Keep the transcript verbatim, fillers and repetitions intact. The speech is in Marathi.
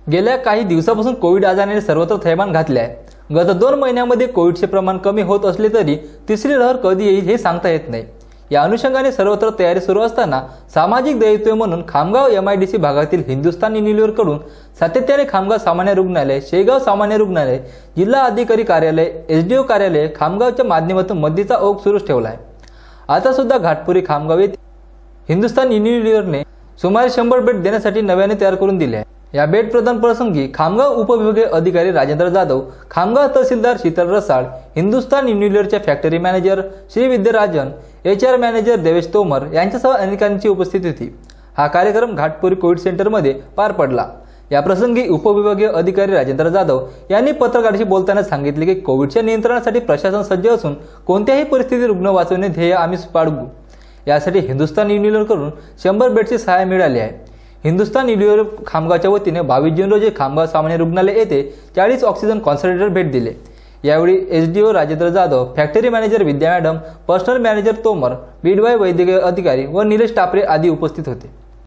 गेल्या काही दिवसापासून कोविड आजाराने सर्वत्र थैमान घातले आहे। गत दोन महिन्यांमध्ये कोविडचे प्रमाण कमी होत असले तरी तिसरी लहर कधी येईल हे सांगता येत नाही। या अनुषंगाने सर्वत्र तयारी सुरू असताना सामाजिक दायित्व म्हणून खामगाव एमआयडीसी भागातील हिंदुस्थान युनिलिव्हर कडून सातत्याने खामगाव सामान्य रुग्णालय, शेगाव सामान्य रुग्णालय, जिल्हा अधिकारी कार्यालय, एसडीओ कार्यालय, खामगावच्या माध्यमातून मदतीचा ओघ सुरूच ठेवला आहे। आता सुद्धा घाटपुरी खामगाव येथे हिंदुस्थान युनिलिव्हरने सुमारे शंभर बेड देण्यासाठी नव्याने तयार करून दिले आहे। या बेड प्रदान प्रसंगी खामगाव उपविभागीय अधिकारी राजेंद्र जाधव, खामगाव तहसीलदार शीतल रसाळ, हिंदुस्थान युनिलिव्हरच्या factory manager Shri Vidyarajan, HR manager Devesh Tomar यांच्यासह अनेकांची उपस्थिती होती। हा कार्यक्रम घाटपुरी कोविड सेंटर मध्ये पार पडला। या प्रसंगी उपविभागीय अधिकारी राजेंद्र जाधव यांनी पत्रकारांशी बोलताना सांगितले की कोविडच्या नियंत्रणासाठी प्रशासन सज्ज असून कोणत्याही परिस्थितीत रुग्ण वाचवणे ध्येय आम्ही बाळगू। यासाठी हिंदुस्थान युनिलिव्हर कडून शंभर बेडचे सहाय्य मिळाले आहे। हिंदुस्थान युनिलिव्हर खामगावच्या वतीने बावीस जून रोजी खामगाव सामान्य रुग्णालय येथे चाळीस ऑक्सिजन कॉन्सन्ट्रेटर भेट दिले। यावेळी SDO Rajendra Jadhav, factory manager Vidya madam, personal manager Tomar, बीडवाय वैद्यकीय अधिकारी व निलेश टापरे आदी उपस्थित होते।